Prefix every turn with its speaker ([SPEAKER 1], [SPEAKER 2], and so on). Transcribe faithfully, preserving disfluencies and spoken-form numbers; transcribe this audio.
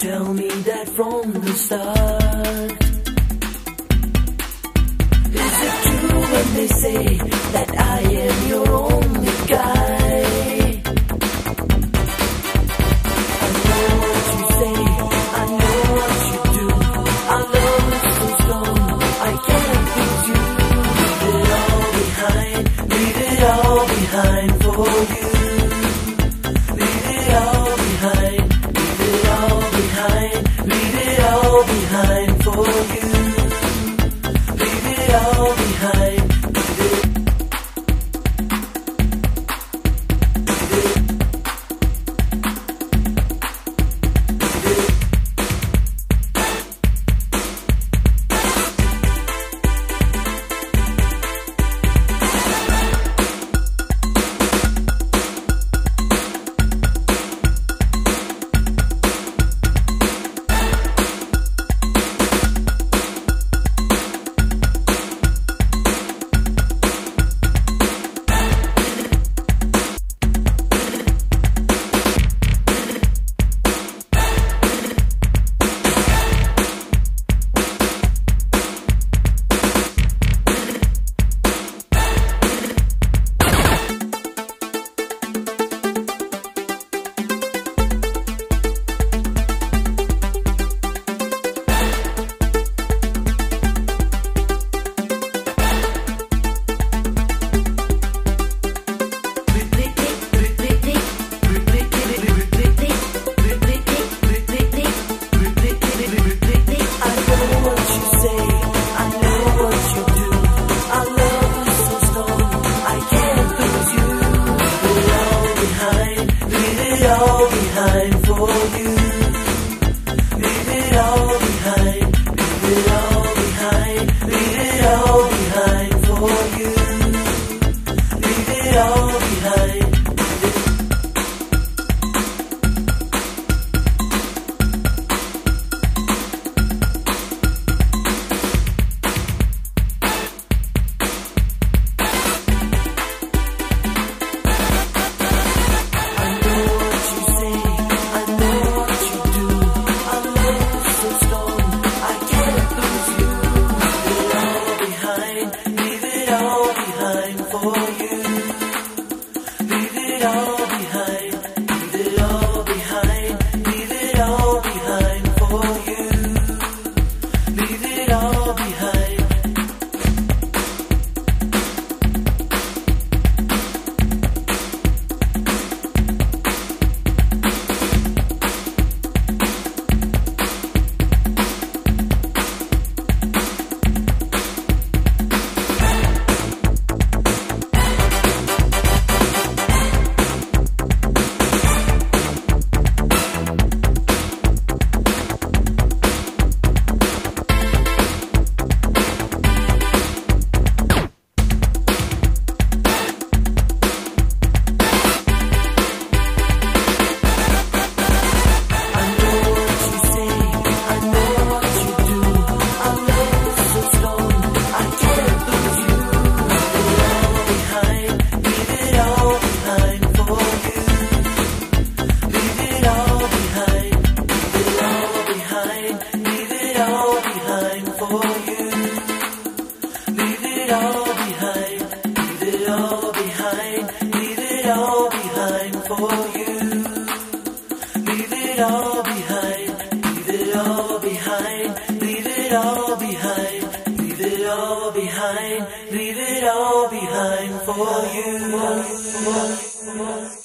[SPEAKER 1] tell me that from the start? Is it true when they say that I am your only guy? I know what you say, I know what you do. Our love is so strong, I can't lose you. Leave it all behind, leave it all behind for you. Leave it all behind, leave it all behind, leave it all behind for you. Leave it all behind.
[SPEAKER 2] Leave it all behind for you.